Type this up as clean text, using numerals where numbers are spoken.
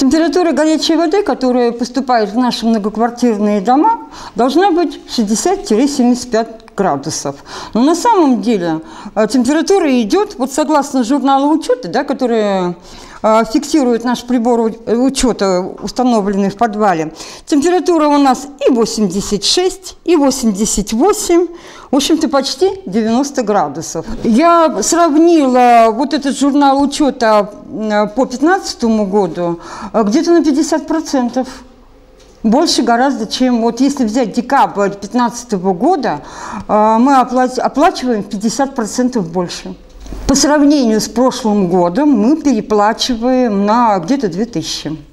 Температура горячей воды, которая поступает в наши многоквартирные дома, должна быть 60-75 градусов. Но на самом деле температура идет, вот согласно журналу учета, да, который фиксирует наш прибор учета, установленный в подвале, температура у нас и 86, и 88, в общем-то почти 90 градусов. Я сравнила вот этот журнал учета по 2015 году где-то на 50%. Больше гораздо, чем вот если взять декабрь 2015 года, мы оплачиваем 50% больше. По сравнению с прошлым годом мы переплачиваем на где-то 2000.